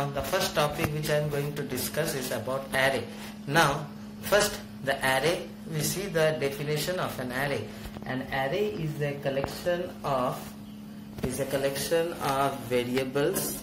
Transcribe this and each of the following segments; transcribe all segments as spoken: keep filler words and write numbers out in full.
Now the first topic which I am going to discuss is about array. Now first the array, we see the definition of an array. An array is a collection of is a collection of variables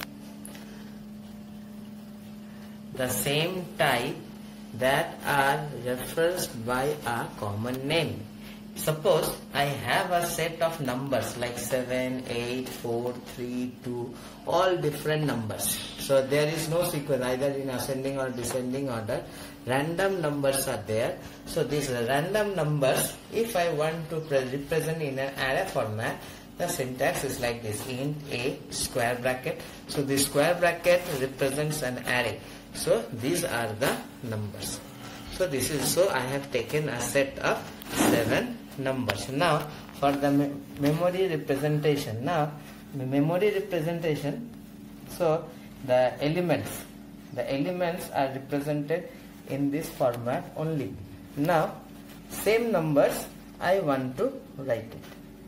the same type that are referenced by a common name. Suppose I have a set of numbers like seven, eight, four, three, two, all different numbers. So there is no sequence either in ascending or descending order. Random numbers are there. So these random numbers, if I want to represent in an array format, the syntax is like this: int a square bracket. So the square bracket represents an array. So these are the numbers. So this is so I have taken a set of seven numbers. Now for the me memory representation. Now the memory representation. So the elements, the elements are represented in this format only. Now same numbers I want to write it.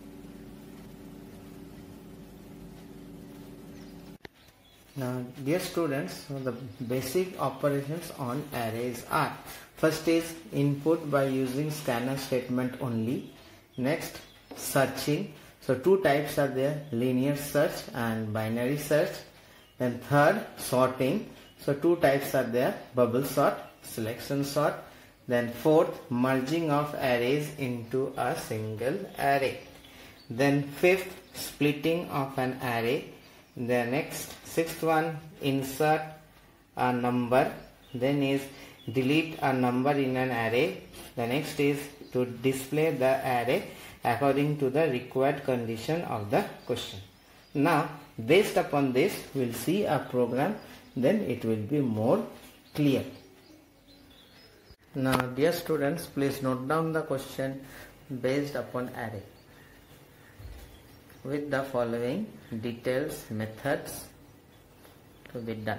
Now dear students, the basic operations on arrays are: first is input by using scanner statement only. Next, searching. So two types are there: linear search and binary search. Then third, sorting. So two types are there: bubble sort, selection sort. Then fourth, merging of arrays into a single array. Then fifth, splitting of an array. The next sixth one, insert a number. Then is delete a number in an array. The next is to display the array according to the required condition of the question. Now based upon this we will see a program, then it will be more clear. Now dear students, please note down the question based upon array with the following details, methods to be done.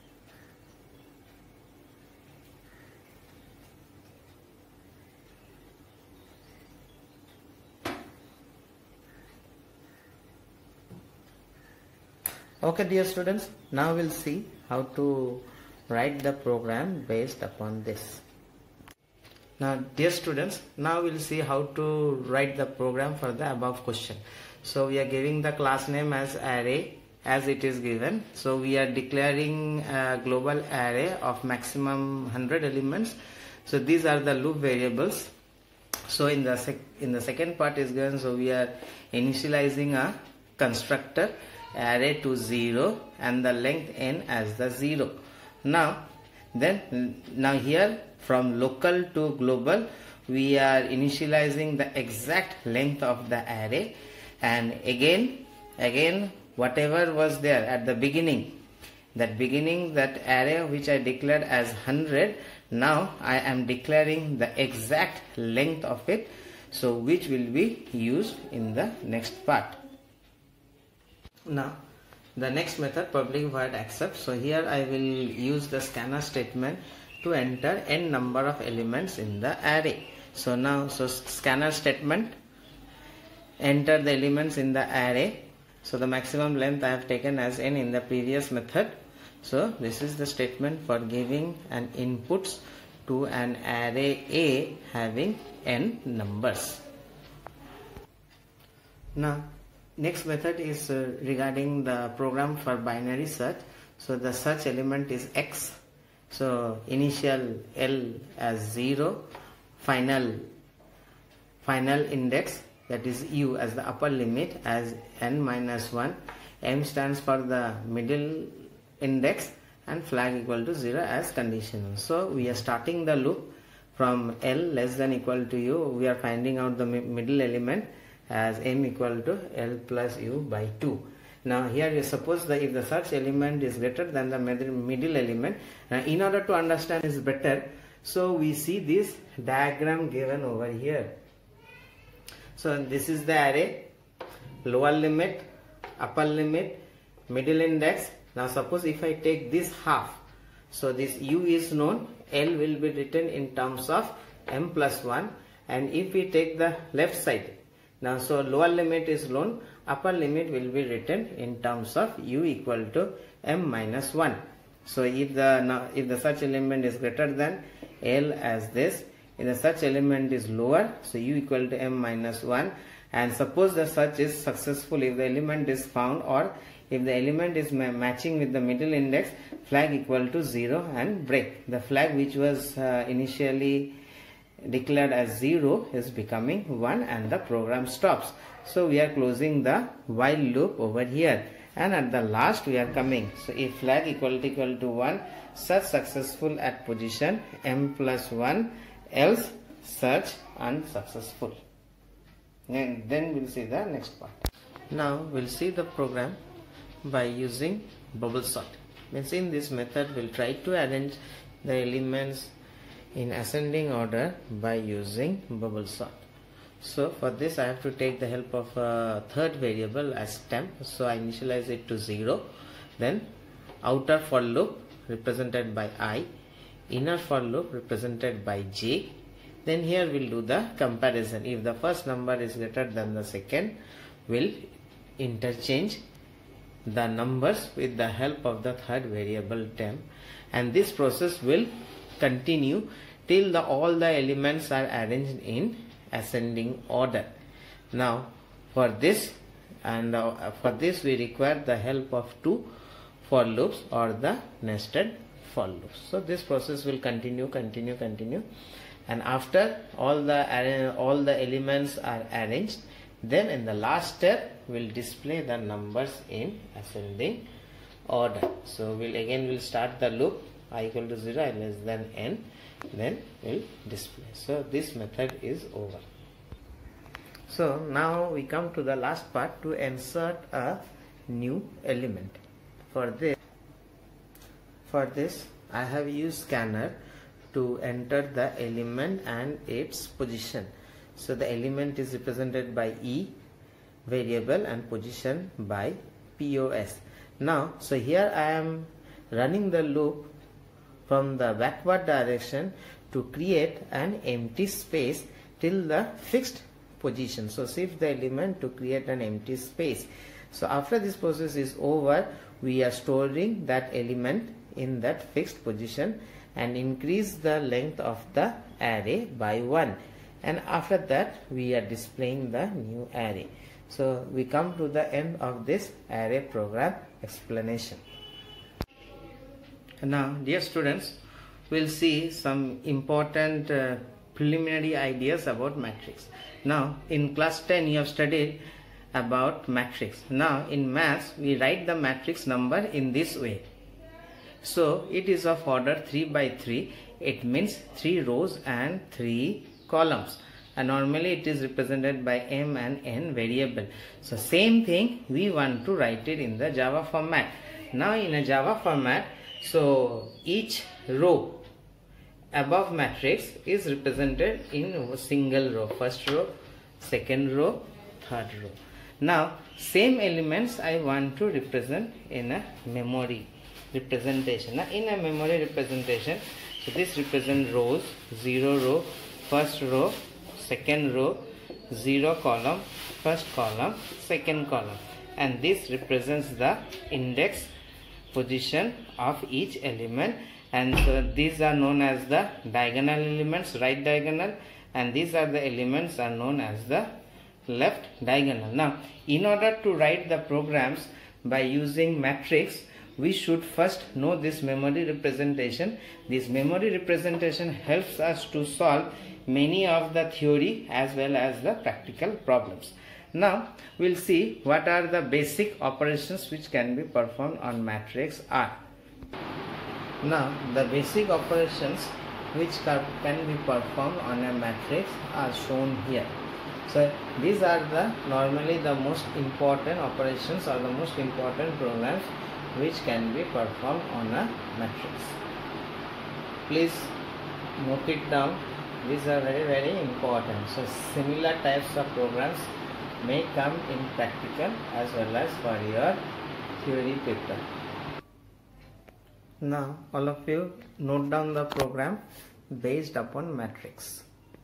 Okay dear students, now we'll see how to write the program based upon this. Now dear students, now we'll see how to write the program for the above question. So we are giving the class name as array as it is given. So we are declaring a global array of maximum one hundred elements. So these are the loop variables. So in the sec in the second part is given, so we are initializing a constructor array to zero and the length n as the zero. Now then now here from local to global we are initializing the exact length of the array, and again again whatever was there at the beginning, that beginning that array which I declared as one hundred, now I am declaring the exact length of it, so which will be used in the next part. Now the next method, public void accept. So here I will use the scanner statement to enter n number of elements in the array. So now so scanner statement, enter the elements in the array. So the maximum length I have taken as n in the previous method. So this is the statement for giving an inputs to an array A having n numbers. Now next method is uh, regarding the program for binary search. So the search element is x. So initial L as zero, final final index, that is u, as the upper limit as n minus one, m stands for the middle index, and flag equal to zero as conditional. So we are starting the loop from L less than equal to u. We are finding out the middle element as m equal to L plus u by two. Now here you suppose that if the search element is greater than the middle element, now in order to understand this better, so we see this diagram given over here. So this is the array, lower limit, upper limit, middle index. Now suppose if I take this half, so this u is known, L will be written in terms of m plus one, and if we take the left side, now so lower limit is known, upper limit will be written in terms of u equal to m minus one. So if the if the such element is greater than L as this, if the such element is lower, so u equal to m minus one, and suppose the search is successful if the element is found, or if the element is ma matching with the middle index, flag equal to zero and break. The flag which was uh, initially declared as zero is becoming one and the program stops. So we are closing the while loop over here, and at the last we are coming. So if flag equal to equal to one, search successful at position m plus one, else search unsuccessful. And then we'll see the next part. Now we'll see the program by using bubble sort. Means in this method we'll try to arrange the elements in ascending order by using bubble sort. So for this I have to take the help of a third variable as temp. So I initialize it to zero. Then outer for loop represented by I, inner for loop represented by j. Then here we'll do the comparison. If the first number is greater than the second, we'll interchange the numbers with the help of the third variable temp, and this process will continue till the all the elements are arranged in ascending order. Now for this and uh, for this we require the help of two for loops or the nested for loops. So this process will continue continue continue and after all the all the elements are arranged, then in the last step we'll display the numbers in ascending order. So we'll again we'll start the loop I equal to zero, I less than n, then we'll display. So this method is over. So now we come to the last part, to insert a new element. For this for this I have used scanner to enter the element and its position. So the element is represented by E variable and position by P O S. Now so here I am running the loop from the backward direction to create an empty space till the fixed position. So shift the element to create an empty space. So after this process is over, we are storing that element in that fixed position and increase the length of the array by one, and after that we are displaying the new array. So we come to the end of this array program explanation. Now dear students, we'll see some important uh, preliminary ideas about matrix. Now in class ten you have studied about matrix. Now in maths we write the matrix number in this way. So it is of order three by three. It means three rows and three columns, and normally it is represented by m and n variable. So same thing we want to write it in the Java format. Now in a Java format, so each row above matrix is represented in a single row, first row, second row, third row. Now same elements I want to represent in a memory representation. Now in a memory representation, so this represents rows, zero row, first row, second row, zero column, first column, second column, and this represents the index position of each element, and so these are known as the diagonal elements, right diagonal, and these are the elements are known as the left diagonal. Now in order to write the programs by using matrix, we should first know this memory representation. This memory representation helps us to solve many of the theory as well as the practical problems. Now we'll see what are the basic operations which can be performed on matrix R. Now the basic operations which can be performed on a matrix are shown here. So these are the normally the most important operations or the most important programs which can be performed on a matrix. Please note it down. These are very very important. So similar types of programs may come in practical as well as for your theory paper. Now all of you note down the program based upon matrix.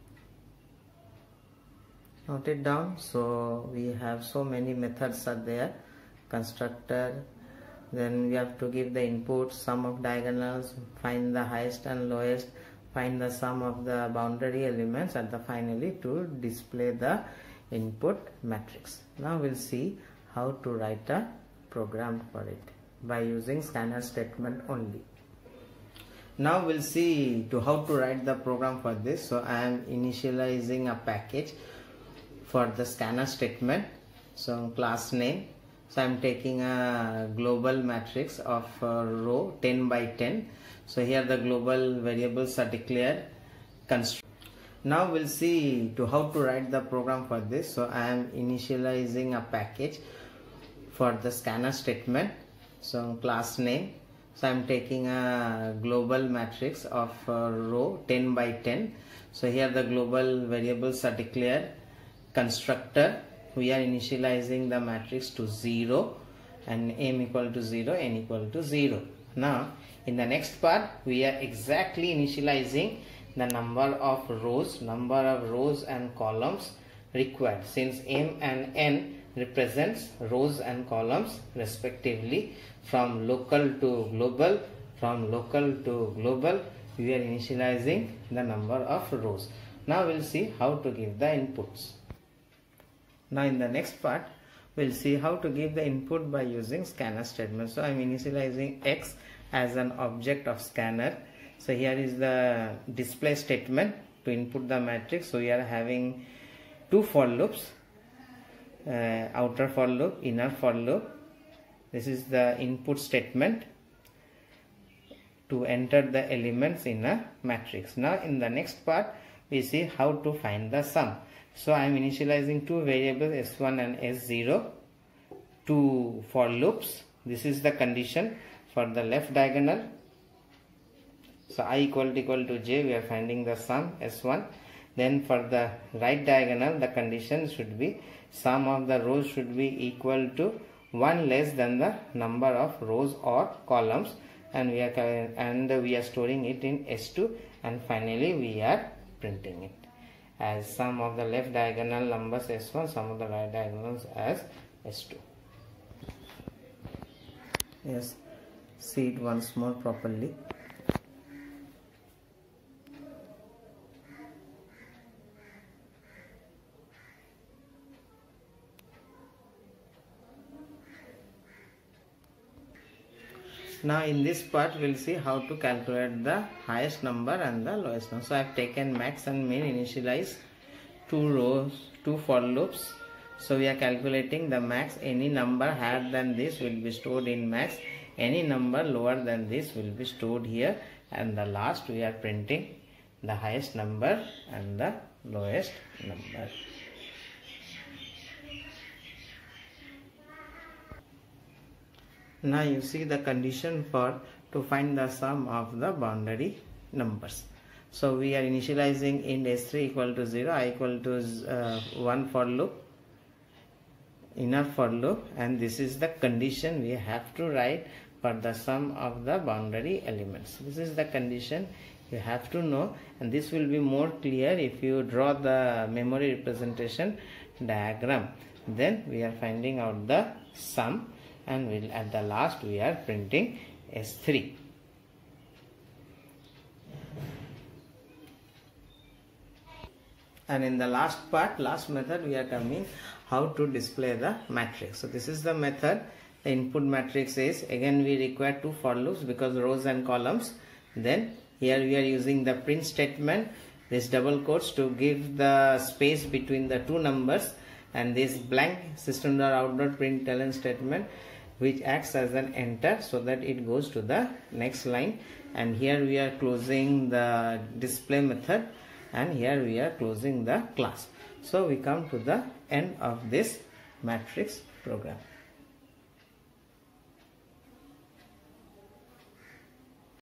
Note it down. So we have so many methods are there: constructor, then we have to give the input, sum of diagonals, find the highest and lowest, find the sum of the boundary elements, and the finally to display the input matrix. Now we'll see how to write a program for it by using scanner statement only. Now we'll see to how to write the program for this. So I am initializing a package for the scanner statement. So class name, so I am taking a global matrix of uh, row ten by ten. So here the global variables are declared construct. Now we'll see to how to write the program for this. So I am initializing a package for the scanner statement. So class name, so I am taking a global matrix of uh, row ten by ten. So here the global variables are declared constructor. We are initializing the matrix to zero and m equal to zero, n equal to zero. Now in the next part we are exactly initializing the number of rows, number of rows and columns required, since m and n represents rows and columns respectively. From local to global, from local to global, we are initializing the number of rows. Now we'll see how to give the inputs. Now in the next part we'll see how to give the input by using scanner statement. So I'm initializing x as an object of scanner. So here is the display statement to input the matrix. So we are having two for loops, uh, outer for loop, inner for loop. This is the input statement to enter the elements in a matrix. Now in the next part we see how to find the sum. So I am initializing two variables s one and s zero, two for loops. This is the condition for the left diagonal. So I equal to equal to j, we are finding the sum s one. Then for the right diagonal, the condition should be sum of the rows should be equal to one less than the number of rows or columns, and we are and we are storing it in s two, and finally we are printing it as sum of the left diagonal numbers s one, sum of the right diagonals as s two. Yes, see it once more properly. Now in this part we'll see how to calculate the highest number and the lowest number. So I have taken max and min, initialize two rows, two for loops. So we are calculating the max. Any number higher than this will be stored in max. Any number lower than this will be stored here. And the last we are printing the highest number and the lowest number. Now you see the condition for to find the sum of the boundary numbers. So we are initializing int s three equal to zero, I equal to uh, one for loop, inner for loop, and this is the condition we have to write for the sum of the boundary elements. This is the condition you have to know, and this will be more clear if you draw the memory representation diagram. Then we are finding out the sum, and we'll at the last we are printing s three. And in the last part, last method, we are coming how to display the matrix. So this is the method. The input matrix is, again we require two for loops because rows and columns. Then here we are using the print statement, this double quotes to give the space between the two numbers, and this blank system.out.println statement which acts as an enter so that it goes to the next line. And here we are closing the display method, and here we are closing the class. So we come to the end of this matrix program.